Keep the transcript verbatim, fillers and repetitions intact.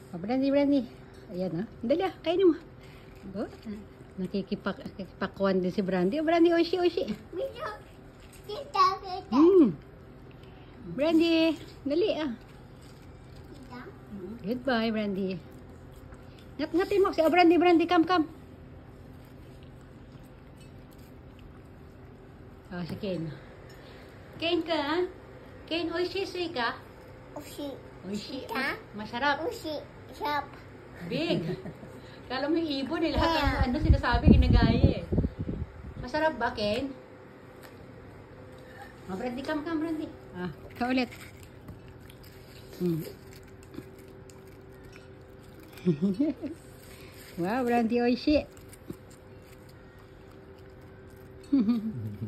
Oh, Brandy, Brandy. Ayan, ah. Dali, ah. Kainin mo. Oh, nakikipak, nakikipakwan din si Brandy. Oh, Brandy, oishi, oishi. Kita, kita. Hmm. Brandy, dali, ah. Kita. Goodbye, Brandy. Ngat-ngatin mo. Si oh, Brandy, Brandy, come, come. Oh, si Kane. Kane ka, ha? Kane, oishi, sui ka? Ushi. Oishi. Ka? Masarap. Ushi. Shop. Big. Kala mo yung ibon eh. Lahat ng ano sinasabi, ginagaya eh. Masarap ba, Ken? Oh, Brandy, come, come, Brandy. Ah, ka ulit. Hmm. Wow, Brandy, oishi.